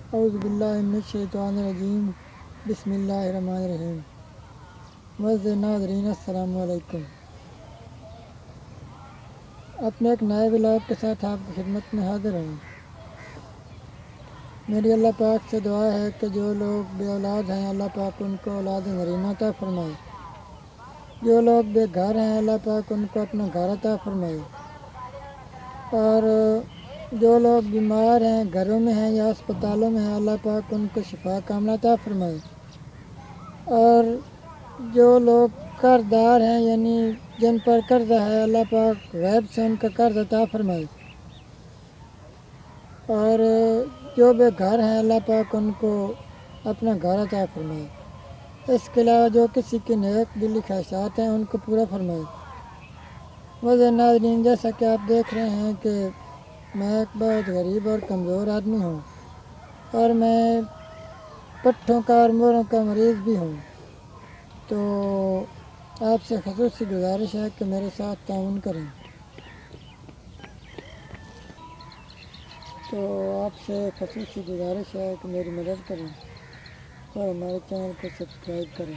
औज़ुबिल्लाहिमिनश्शैतानिर्रजीम बिस्मिल्लाहिर्रहमानिर्रहीम। मुअज़्ज़िज़ नाज़रीन अस्सलामु अलैकुम। अपने एक नए व्लॉग के साथ आपकी खिदमत में हाज़िर हूँ। मेरी अल्लाह पाक से दुआ है कि जो लोग बे औलाद हैं अल्लाह पाक उनको औलाद नरीना अता फ़रमाए। जो लोग बेघर हैं अल्लाह पाक उनको अपना घर अता फ़रमाए। और जो लोग बीमार हैं, घरों में हैं या अस्पतालों में हैं, अल्लाह पाक उनको शिफा कामना अता फ़रमाए। और जो लोग कर्ज़दार हैं यानी जिन पर कर्ज़ा है, अल्लाह पाक गैब से उनका कर्ज़ अता फ़रमाए। और जो बेघर हैं अल्लाह पाक उनको अपना घर अता फ़रमाए। इसके अलावा जो किसी की नेक दिली ख्वाहिशात हैं उनको पूरा फरमाए। मुझे नाज़रीन, जैसा कि आप देख रहे हैं कि मैं एक बहुत गरीब और कमज़ोर आदमी हूँ और मैं पट्ठों का और मोरों का मरीज़ भी हूँ। तो आपसे ख़ुसूसी गुजारिश है कि मेरे साथ ताउन करें। तो आपसे ख़ुसूसी गुजारिश है कि मेरी मदद करें और हमारे चैनल को सब्सक्राइब करें।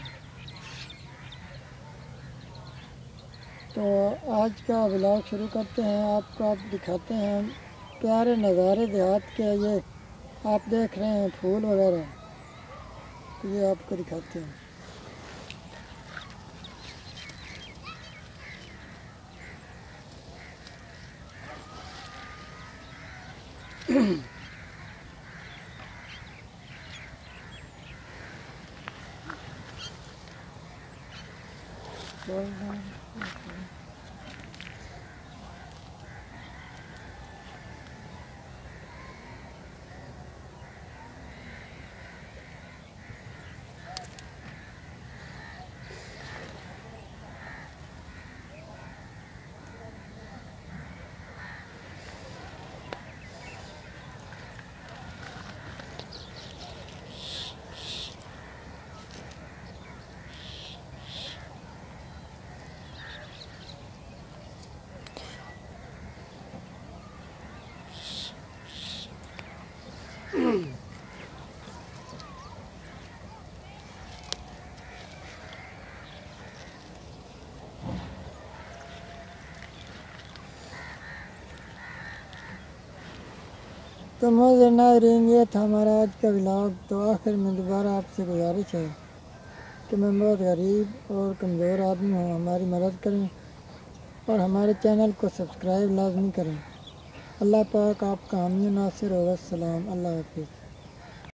तो आज का व्लॉग शुरू करते हैं। आपको आप दिखाते हैं प्यारे नज़ारे देहात के। ये आप देख रहे हैं फूल वगैरह, तो ये आपको दिखाते हैं। तो मौजूद नाज़रीन, ये था हमारा आज का व्लॉग। तो आखिर में दोबारा आपसे गुजारिश है कि मैं बहुत गरीब और कमज़ोर आदमी हूँ, हमारी मदद करें और हमारे चैनल को सब्सक्राइब लाजमी करें। अल्लाह पाक आपका हामी नासिर होगा। सलाम, अल्लाह हाफ़िज़।